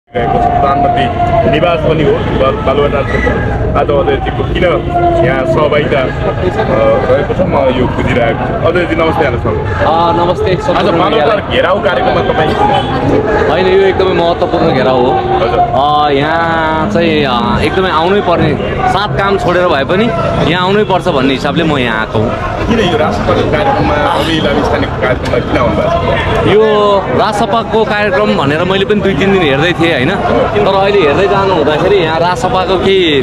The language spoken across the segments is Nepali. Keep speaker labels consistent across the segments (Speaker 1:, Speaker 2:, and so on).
Speaker 1: प्रधानमन्त्री निवास पनि हो बालुवाटार आज अजयजीको किन यहाँ सहभागिता रहेको छ म यो बुझिरहेको छु। अजयजी नमस्ते यहाँलाई
Speaker 2: नमस्ते।
Speaker 1: आज बालुवाटार घेराउ कार्यक्रममा तपाईँ
Speaker 2: होइन यो एकदमै महत्त्वपूर्ण घेराउ हो। यहाँ चाहिँ एकदमै आउनै पर्ने 7 काम छोडेर भए पनि यहाँ आउनै पर्छ भन्ने हिसाबले म यहाँ आएको हुँ।
Speaker 1: किन यो राजसभाको कार्यक्रममा रवि लामिछानेको कार्यक्रममा किन आउनु भएको?
Speaker 2: यो राजसभाको कार्यक्रम भनेर मैले पनि 2-3 दिन हेर्दै थिएँ होइन, तर अहिले हेर्दै जानु हुँदाखेरि यहाँ राजसभाको केही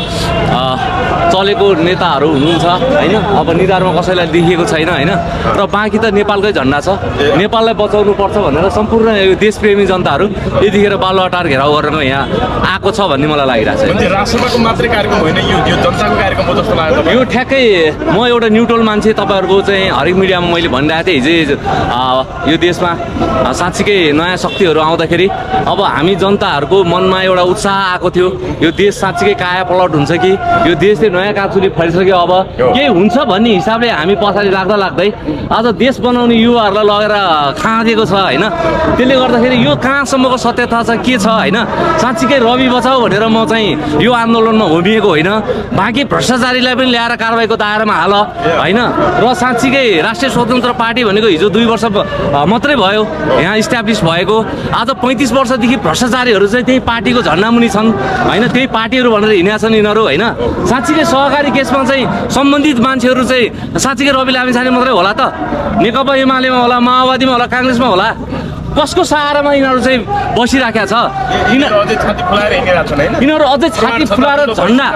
Speaker 2: चलेको नेताहरू हुनुहुन्छ होइन। अब निधारमा कसैलाई देखिएको छैन होइन, र बाँकी त नेपालकै झन्डा छ। नेपाललाई बचाउनु पर्छ भनेर सम्पूर्ण यो देशप्रेमी जनताहरू यतिखेर बालुवाटार घेराउ गरेर यहाँ आएको छ भन्ने मलाई लागिरहेको छ।
Speaker 1: राजसभाको मात्रै कार्यक्रम होइन, यो जनताको कार्यक्रम हो जस्तो लाग्छ।
Speaker 2: यो ठ्याक्कै म एउटा न्युट्रल मान्छे, तपाईँहरूको चाहिँ हरेक मिडियामा मैले भनिरहेको थिएँ हिजो यो देशमा साँच्चीकै नयाँ शक्तिहरू आउँदाखेरि अब हामी जनताहरूको मनमा एउटा उत्साह आएको थियो, यो देश साँच्चीकै काया पलट हुन्छ कि यो देशले नयाँ काँचुली फैलिसक्यो, अब केही हुन्छ भन्ने हिसाबले हामी पछाडि लाग्दै आज देश बनाउने युवाहरूलाई लगेर खाँदिएको छ होइन। त्यसले गर्दाखेरि यो कहाँसम्मको सत्यता छ के छ होइन। साँच्चीकै रवि बचाऊ भनेर म चाहिँ यो आन्दोलनमा होमिएको होइन, बाँकी भ्रष्टाचारीलाई पनि ल्याएर कारबाहीको दायरामा हाल होइन। र साँच्चीकै राष्ट्रिय स्वतन्त्र पार्टी भनेको हिजो 2 वर्ष मात्रै भयो यहाँ इस्ट्याब्लिस भएको। आज 35 वर्षदेखि भ्रष्टाचारीहरू चाहिँ त्यही पार्टीको झन्डामुनि छन् होइन, त्यही पार्टीहरू भनेर हिँडेका छन् यिनीहरू होइन। साँच्चीकै सहकारी केसमा चाहिँ सम्बन्धित मान्छेहरू चाहिँ साँच्चीकै रवि लामिछाने मात्रै होला त? नेकपा एमालेमा होला, माओवादीमा होला, काङ्ग्रेसमा होला? कसको सहारामा यिनीहरू चाहिँ बसिराखेका छ? यिनीहरू अझै छाती फुलाएर झन्डा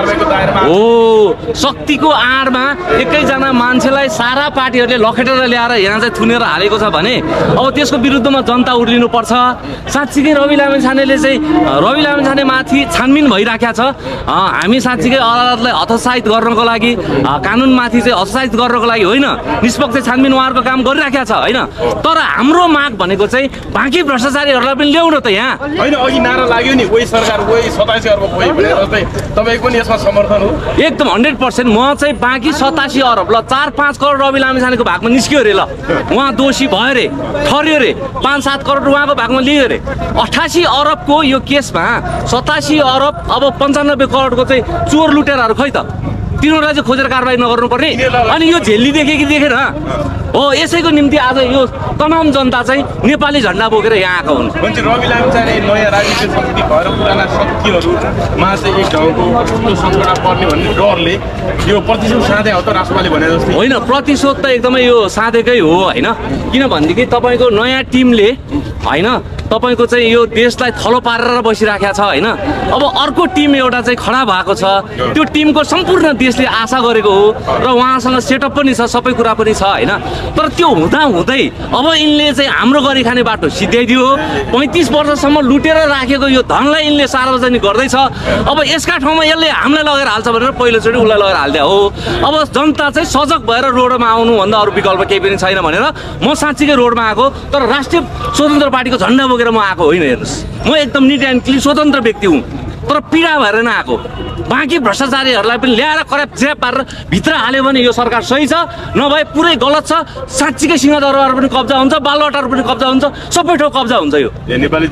Speaker 2: हो शक्तिको आडमा एकैजना मान्छेलाई सारा पार्टीहरूले लखेटेर ल्याएर यहाँ चाहिँ थुनेर हालेको छ भने अब त्यसको विरुद्धमा जनता उर्लिनु पर्छ। साँच्चीकै रवि लामिछानेले चाहिँ रवि लामिछानेमाथि छानबिन भइराखेको छ। हामी साँच्चीकै अदालतलाई हतोत्साहित गर्नको लागि, कानुनमाथि चाहिँ हतोत्साहित गर्नको लागि होइन, निष्पक्ष छानबिन उहाँहरूको काम गरिराखेको छ होइन। तर हाम्रो माग भनेको बाँकी भ्रष्टाचारीहरूलाई पनि ल्याउन त यहाँ
Speaker 1: होइन। अघि नारा लाग्यो नि वही सरकार वही 87 अर्ब खोइ भनेर चाहिँ तपाईँको पनि यसमा समर्थन हो?
Speaker 2: एकदम 100%। म चाहिँ बाँकी 87 अरब ल 4-5 करोड रवि लामिछानेको भागमा निस्क्यो अरे, ल उहाँ दोषी भयो अरे, ठर्यो अरे, 5-7 करोड उहाँको भागमा लियो अरे। 88 अरबको यो केसमा 87 अरब अब 95 करोडको चाहिँ चोर लुटेराहरू खै त? तिनीहरूलाई चाहिँ खोजेर कारबाही नगर्नुपर्ने? अनि यो झेल्ली देखे कि देखेन हो? यसैको निम्ति आज यो तमाम जनता चाहिँ नेपाली झन्डा बोकेर यहाँ आएको हुन्।
Speaker 1: रवि लामिछाने नयाँ राजनीतिक शक्ति भएर पुराना शक्तिहरूमा चाहिँ एक ढङ्गको सङ्कट पर्ने भन्ने डरले यो प्रतिशोध साधे हो त राष्ट्रपालले भने जस्तै?
Speaker 2: होइन, प्रतिशोध त एकदमै यो साधेकै हो होइन। किनभनेदेखि तपाईँको नयाँ टिमले होइन तपाईँको चाहिँ यो देशलाई थलो पारेर बसिराखेको छ होइन। अब अर्को टिम एउटा चाहिँ खडा भएको छ, त्यो टिमको सम्पूर्ण देशले आशा गरेको हो र उहाँसँग सेटअप पनि छ, सबै कुरा पनि छ होइन। तर त्यो हुँदै अब यिनले चाहिँ हाम्रो गरी खाने बाटो सिध्याइदियो। 35 वर्षसम्म लुटेर राखेको यो धनलाई यिनले सार्वजनिक गर्दैछ। अब यसका ठाउँमा यसले हामीलाई लगेर हाल्छ भनेर पहिलोचोटि उसलाई लगेर हालिदिया हो। अब जनता चाहिँ सजग भएर रोडमा आउनुभन्दा अरू विकल्प केही पनि छैन भनेर म साँच्चीकै रोडमा आएको। तर राष्ट्रिय स्वतन्त्र पार्टीको झन्डा बोकेर म आएको होइन। हेर्नुहोस्, म एकदम निट एन्ड क्लिन स्वतन्त्र व्यक्ति हुँ, तर पीडा भएर नआएको। बाँकी भ्रष्टाचारीहरूलाई पनि ल्याएर कराप ज्याप पारेर भित्र हाल्यो भने यो सरकार सही छ, नभए पुरै गलत छ। साँच्चीकै सिंहदरबार पनि कब्जा हुन्छ, बालुवाटार पनि कब्जा हुन्छ, सबै ठाउँ कब्जा हुन्छ। यो
Speaker 1: नेपाली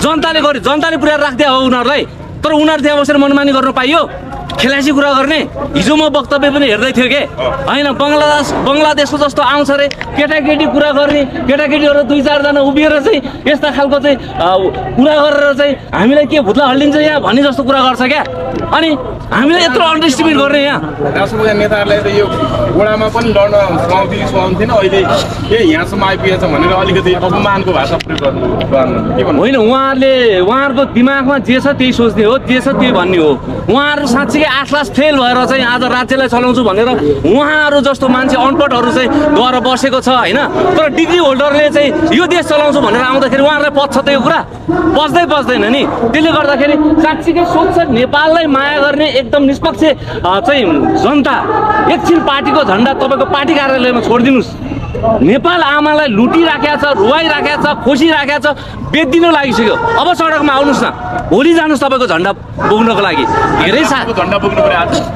Speaker 2: जनताले पुर्याएर राख्दिया हो उनीहरूलाई। तर उनीहरू त्यहाँ बसेर मनमानी गर्न पाइयो? खेलासी कुरा गर्ने? हिजो म वक्तव्य पनि हेर्दै थियो के होइन, बङ्गलादेशको जस्तो आउँछ अरे केटाकेटी कुरा गर्ने, केटाकेटीहरू 2-4 जना उभिएर चाहिँ यस्ता खालको चाहिँ कुरा गरेर चाहिँ हामीलाई के भुत्ला हल्लिन्छ यहाँ भन्ने जस्तो कुरा गर्छ क्या। अनि हामीलाई यत्रो अन्डरस्टिमेट गर्ने यहाँ
Speaker 1: राष्ट्रपति नेताहरूलाई त यो गोडामा पनि लड्न सुहाउँथेन, अहिले के यहाँसम्म आइपुगेछ भनेर अलिकति अपमानको भाषा प्रयोग गर्नु
Speaker 2: होइन। उहाँहरूको दिमागमा जे छ त्यही सोच्ने हो, जे छ त्यही भन्ने हो। उहाँहरू साँच्चीकै 8 क्लास फेल भएर चाहिँ आज राज्यलाई चलाउँछु भनेर उहाँहरू जस्तो मान्छे अनपढहरू चाहिँ गएर बसेको छ होइन। तर डिग्री होल्डरले चाहिँ यो देश चलाउँछु भनेर आउँदाखेरि उहाँहरूलाई पच्छ त यो कुरा? पच्दैन नि। त्यसले गर्दाखेरि साँच्चीकै सोच्छ नेपाललाई माया गर्ने एकदम निष्पक्ष चाहिँ जनता एकछिन पार्टीको झन्डा तपाईँको पार्टी कार्यालयमा छोडिदिनुहोस्। नेपाल आमालाई लुटिराखेको छ, रुवाइराखेको छ, खोसिराखेको छ, बेच्दिनु लागिसक्यो। अब सडकमा आउनुहोस् न, भोलि जानुहोस् तपाईँको झन्डा बोक्नको लागि। धेरै
Speaker 1: झन्डा बोक्नु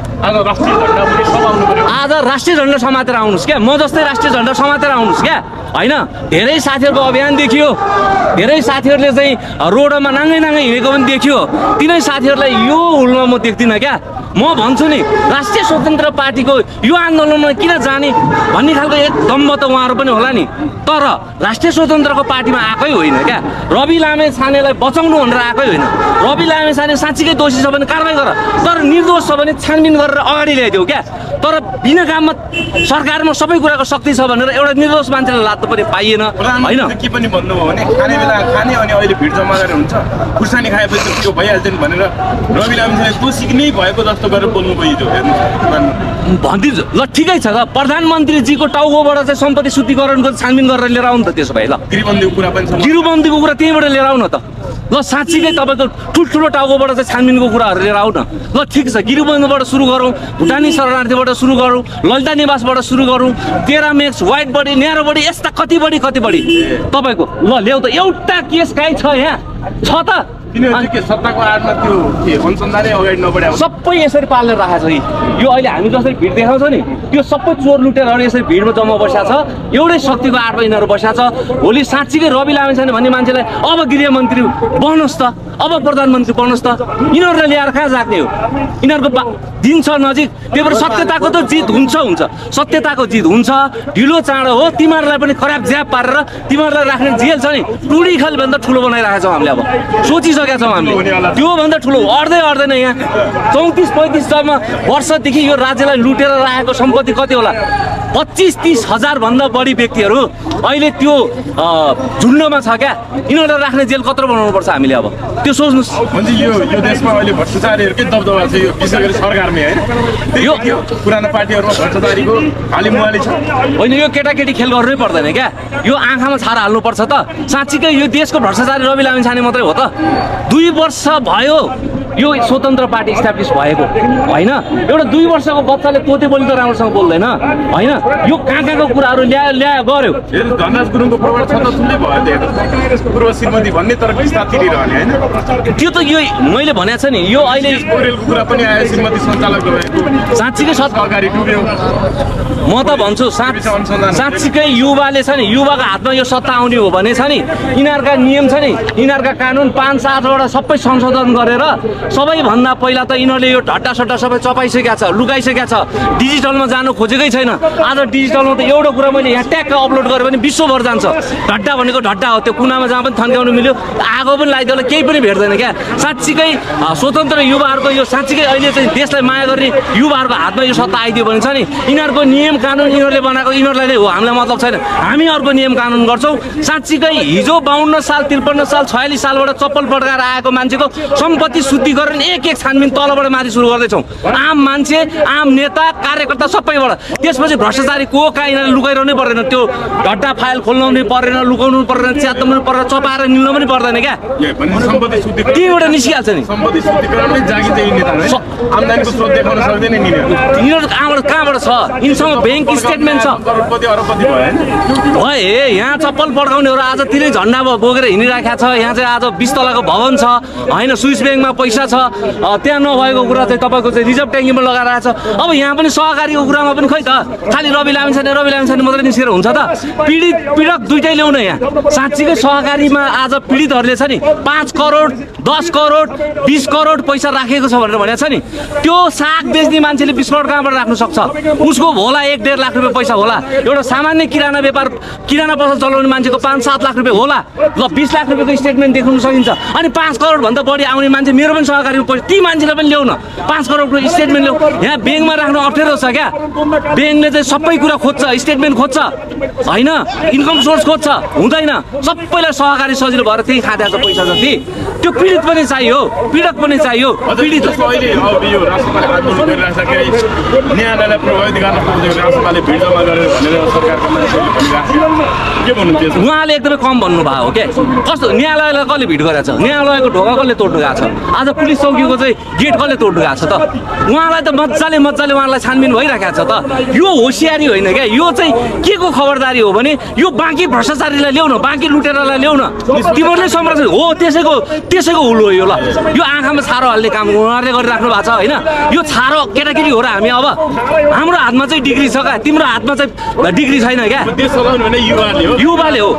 Speaker 1: पर्यो आज राष्ट्रिय झन्डा
Speaker 2: आज राष्ट्रिय झन्डा समातेर आउनुहोस् क्या। म जस्तै राष्ट्रिय झन्डा समातेर आउनुहोस् क्या। होइन धेरै साथीहरूको अभियान देखियो धेरै साथीहरूले चाहिँ रोडमा नाङ्गै नाङ्गै हिँडेको पनि देखियो तिनै साथीहरूलाई यो हुलमा म देख्दिनँ क्या म भन्छु नि राष्ट्रिय स्वतन्त्र पार्टीको यो आन्दोलनमा किन जाने भन्ने खालको एक दम्ब त उहाँहरू पनि होला नि तर राष्ट्रिय स्वतन्त्रको पार्टीमा आएकै होइन क्या रवि लामेछानेलाई बचाउनु भनेर आएकै होइन रवि लामेछाने साँच्चीकै दोषी छ भने कारबाही गर तर निर्दोष छ भने छानबिन गरेर अगाडि ल्याइदेऊ क्या तर बिना काममा सरकारमा सबै कुराको शक्ति छ भनेर एउटा निर्दोष मान्छेलाई लात्नु पनि पाइएन होइन
Speaker 1: के पनि भन्नुभयो भने खाने बेला खाने अनि अहिले भिड जम्मा गरेर हुन्छ खुर्सानी खाएपछि त्यो भइहाल्छ नि भनेर रवि लामेछाने दोषी नै भएको जस्तो गरेर बोल्नु गइदियो
Speaker 2: भनिदिन्छु ल ठिकै छ त प्रधानमन्त्रीजीको टाउकोबाट चाहिँ सम्पत्ति शुद्धिकरणको छानबिन गरेर लिएर आउनु त त्यसो भए ल गिरुबन्दीको कुरा त्यहीँबाट लिएर आउन त ल साँच्चीकै तपाईँको ठुल्ठुलो टाउकोबाट चाहिँ छानबिनको कुराहरू लिएर आउन ल ठिक छ गिरुबन्दीबाट सुरु गरौँ भुटानी शरणार्थीबाट सुरु गरौँ ललिता निवासबाट सुरु गरौँ 13 मेक्स व्हाइट बडी न्यारो बडी यस्ता कति बढी तपाईँको ल ल्याउ त एउटा केस काहीँ छ यहाँ छ त
Speaker 1: सत्ताको आडमा त्यो अनुसन्धानै अगाडि नबढे
Speaker 2: सबै यसरी पालेर राखेको छ यो अहिले हामी जसरी भिड देखाउँछ नि त्यो सबै चोर लुटेरहरू यसरी भिडमा जम्मा बसेको छ एउटै शक्तिको आडमा यिनीहरू बसेको छ भोलि साँच्चीकै रवि लामेछाने भन्ने मान्छेलाई अब गृहमन्त्री बन्नुहोस् त अब प्रधानमन्त्री बन्नुहोस् त यिनीहरूलाई ल्याएर कहाँ जाने हो यिनीहरूको दिन छ नजिक त्यही भएर सत्यताको त जित हुन्छ सत्यताको जित हुन्छ ढिलो चाँडो हो तिमीहरूलाई पनि खराब ज्याप पारेर तिमीहरूलाई राख्ने जेल छ नि टुडी खालभन्दा ठुलो बनाइरहेको छौँ हामीले अब सोचिसकेका छौँ हामीले त्योभन्दा ठुलो अड्दैन यहाँ 34-35 वर्षदेखि यो राज्यलाई लुटेर राखेको सम्पत्ति कति होला 25-30 हजार भन्दा बढी व्यक्तिहरू अहिले त्यो झुन्डमा छ क्या यिनीहरूलाई राख्ने जेल कत्रो बनाउनु पर्छ हामीले अब त्यो सोच्नुहोस्
Speaker 1: यो देशमा अहिले भ्रष्टाचारीहरूकै दबदबा छ यो विशेष गरी सरकारमै होइन यो पुरानो पार्टीहरूमा भ्रष्टाचारीको खाली मुहाली छ
Speaker 2: होइन यो केटाकेटी खेल गर्नै पर्दैन क्या यो आँखामा छारा हाल्नुपर्छ त साँच्चीकै यो देशको भ्रष्टाचारी रवि लामेछाने मात्रै हो त 2 वर्ष भयो यो स्वतन्त्र पार्टी इस्टाब्लिस भएको होइन एउटा 2 वर्षको बच्चाले तोते बोली त राम्रोसँग बोल्दैन होइन यो कहाँको कुराहरू ल्यायो गर्यो
Speaker 1: धनराज गुरुङको प्रभाव छ त ठुलै भयो पूर्व श्रीमती भन्ने तर विस्तार तिरिरहने होइन
Speaker 2: त्यो त यो मैले भनेको छ नि यो अहिले
Speaker 1: पोरेलको कुरा पनि आयो श्रीमती सञ्चालक भएको
Speaker 2: साँच्चीकै
Speaker 1: सरकारी डुब्यो
Speaker 2: म त भन्छु साँच्चीकै युवाले छ नि युवाको हातमा यो सत्ता आउने हो भने छ नि यिनीहरूका नियम छ नि यिनीहरूका कानुन 5-7 वटा सबै संशोधन गरेर सबैभन्दा पहिला त यिनीहरूले यो ढट्टासट्टा सबै चपाइसकेका छ लुकाइसकेका छ डिजिटलमा जानु खोजेकै छैन आज डिजिटलमा त एउटा कुरा मैले यहाँ ट्याक्क अपलोड गरेँ भने विश्वभर जान्छ ढट्टा भनेको ढट्टा हो त्यो कुनामा जहाँ पनि थन्काउनु मिल्यो आगो पनि लगाइदियो केही पनि भेट्दैन क्या साँच्चीकै स्वतन्त्र युवाहरूको यो साँच्चीकै अहिले चाहिँ देशलाई माया गर्ने युवाहरूको हातमा यो सत्ता आइदियो भने छ नि यिनीहरूको नियम कानुन यिनीहरूले बनाएको यिनीहरूलाई नै हो हामीलाई मतलब छैन हामी अर्को नियम कानुन गर्छौँ साँच्चीकै हिजो 52 साल 53 साल 46 सालबाट चप्पल पड्काएर आएको मान्छेको सम्पत्ति शुद्धिकरण एक छानबिन तलबाट माथि सुरु गर्दैछौँ आम मान्छे आम नेता कार्यकर्ता सबैबाट त्यसपछि भ्रष्टाचारी को कहाँ यिनीहरूले लुकाइरहनै पर्दैन त्यो ढट्टा फाइल खोल्नु पनि पर्दैन लुकाउनु पर्दैन च्यात्नु पर्दैन चपाएर निल्नु पनि पर्दैन क्या त्यहीबाट निस्किहाल्छ नि यिनीहरू कहाँबाट छ यिनीसँग ब्याङ्क स्टेटमेन्ट छ ए यहाँ चप्पल पड्काउनेहरू आज तिनै झन्डा बोकेर हिँडिराखेको छ यहाँ चाहिँ आज 20 तलाको भवन छ होइन स्विस ब्याङ्कमा पैसा छ त्यहाँ नभएको कुरा चाहिँ तपाईँको चाहिँ रिजर्भ ट्याङ्कीमा लगाएर छ अब यहाँ पनि सहकारीको कुरामा पनि खै त खालि रवि लामेछाने मात्रै निस्केर हुन्छ त पीडक दुइटै ल्याउन यहाँ साँच्चीकै सहकारीमा आज पीडितहरूले छ नि 5 करोड 10 करोड 20 करोड पैसा राखेको छ भनेर भनेको छ नि त्यो साग बेच्ने मान्छेले 20 करोड कहाँबाट राख्न सक्छ उसको होला 1-1.5 लाख रुपियाँ पैसा होला एउटा सामान्य किराना पसल चलाउने मान्छेको 5-7 लाख रुपियाँ होला ल 20 लाख रुपियाँको स्टेटमेन्ट देखाउन सकिन्छ अनि 5 करोड भन्दा बढी आउने मान्छे मेरो पनि सहकारीको पैसा ती मान्छेलाई पनि ल्याउन 5 करोडको स्टेटमेन्ट ल्याउ यहाँ ब्याङ्कमा राख्नु अप्ठ्यारो छ क्या ब्याङ्कले चाहिँ सबै कुरा खोज्छ स्टेटमेन्ट खोज्छ होइन इन्कम सोर्स खोज्छ हुँदैन सबैलाई सहकारी सजिलो भएर त्यही खाँदैछ पैसा जति त्यो पीडित पनि चाहियो पीडक पनि चाहियो पीडित
Speaker 1: न्यायालयलाई प्रभावित गर्न खोजेको राष्ट्रपालले भिड जम्मा गरेर भनेर सरकारको मान्छेले भनिरहेको के भन्नुहुन्छ
Speaker 2: उहाँले एकदमै कम भन्नुभएको हो क्या कस्तो न्यायालयलाई कसले भिड गरेको छ न्यायालयको ढोका कसले तोड्नु गएको छ आज पुलिस चौकीको चाहिँ गेट कसले तोड्नु गएको छ त उहाँलाई त मजाले उहाँलाई छानबिन भइराखेको छ त यो होसियारी होइन क्या यो चाहिँ के को खबरदारी हो भने यो बाँकी भ्रष्टाचारीलाई ल्याउन बाँकी लुटेरालाई ल्याउन तिमीहरूले संरक्षण हो त्यसैको हुलो हो यो ल यो आँखामा छारो हाल्ने काम उहाँहरूले गरिराख्नु भएको छ होइन यो छारो केटाकेटी हो र हामी अब हाम्रो हातमा चाहिँ डिग्री छ क्या तिम्रो हातमा चाहिँ डिग्री छैन क्या युवाले हो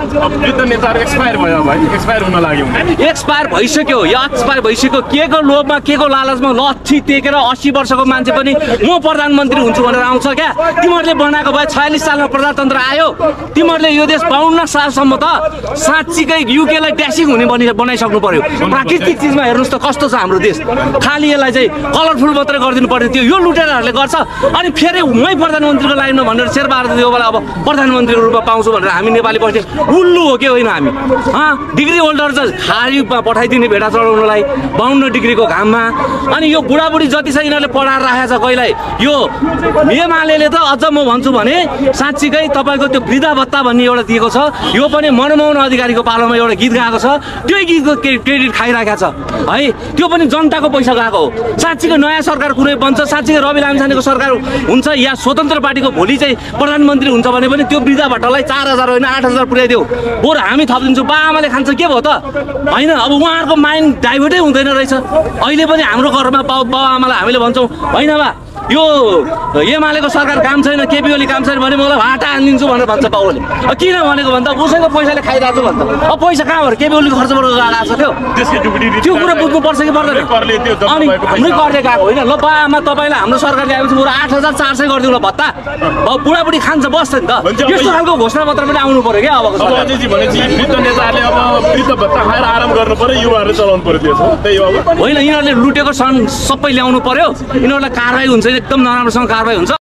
Speaker 2: एक्सपायर भइसक्यो यो एक्सपायर भइसक्यो के को लोभमा के को लालचमा लच्छी टेकेर 80 वर्षको मान्छे पनि म प्रधानमन्त्री हुन्छु भनेर आउँछ क्या तिमीहरूले बनाएको भए 46 सालमा प्रजातन्त्र आयो तिमीहरूले यो देश 52 सालसम्म त साँच्चीकै युकेलाई ड्यासिङ हुने बनाइसक्नु पर्यो प्राकृतिक चिजमा हेर्नुहोस् त कस्तो छ हाम्रो देश खालि यसलाई चाहिँ कलरफुल मात्रै गरिदिनु पर्ने थियो यो लुटेराहरूले गर्छ अनि फेरि मै प्रधानमन्त्रीको लाइनमा भनेर शेरबहादुर देउवालाई अब प्रधानमन्त्रीको रूपमा पाउँछु भनेर हामी नेपाली बस्ने उल्लु हो के होइन हामी डिग्री होल्डर चाहिँ खारीमा पठाइदिने भेडा चढाउनलाई 52 डिग्रीको घाममा अनि यो बुढाबुढी जति छ यिनीहरूले पढाएर राखेको छ कहिल्यै यो एमाले त अझ म भन्छु भने साँच्चीकै तपाईँको त्यो वृद्धा भत्ता भन्ने एउटा दिएको छ यो पनि मनमोहन अधिकारीको पालोमा एउटा गीत गाएको छ त्यो गीतको क्रेडिट खाइराखेको छ है त्यो पनि जनताको पैसा गएको हो साँच्चीकै नयाँ सरकार कुनै बन्छ साँच्चीकै रवि लामिछानेको सरकार हुन्छ या स्वतन्त्र पार्टीको भोलि चाहिँ प्रधानमन्त्री हुन्छ भने पनि त्यो वृद्धा भत्तालाई 4000 होइन 8000 पुर्याइदेऊ बरु हामी थपिदिन्छौँ बाआमाले खान्छ के भयो त होइन अब उहाँहरूको माइन्ड डाइभर्टै हुँदैन रहेछ अहिले पनि हाम्रो घरमा बाबुआमालाई हामीले भन्छौँ होइन बा यो एमालेको सरकार काम छैन केपी ओली काम छैन भने मलाई भाटा हानिदिन्छु भनेर भन्छ बाउले किन भनेको भन्दा उसैको पैसाले खाइरहेको छु भन्छ अब पैसा कहाँबाट केपी ओलीको खर्चबाट गएको छ त्यो कुरा बुझ्नुपर्छ कि पर्दैन अनि हाम्रै करले गएको होइन ल बाआमा तपाईँलाई हाम्रो सरकारले आएपछि बरु 8400 गरिदिउँ ल भत्ता अब बुढाबुढी खान्छ बस्छ नि त यस्तो खालको घोषणा पत्र पनि आउनु पर्यो क्या अब होइन यिनीहरूले लुटेको सबै ल्याउनु पर्यो यिनीहरूलाई कारवाही हुन्छ एकदम नराम्रोसँग कारवाही हुन्छ